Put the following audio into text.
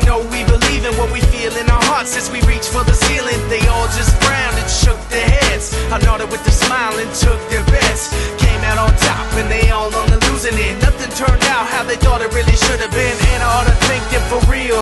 know we believe in what we feel in our hearts as we reach for the ceiling. They all just frowned and shook their heads. I nodded with a smile and took their bets. Came out on top and they all on the losing end. Nothing turned out how they thought it really